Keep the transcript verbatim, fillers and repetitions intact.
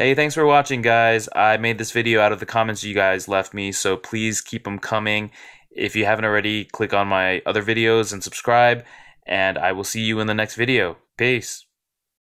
Hey, thanks for watching, guys. I made this video out of the comments you guys left me, so please keep them coming. If you haven't already, click on my other videos and subscribe, and I will see you in the next video. Peace.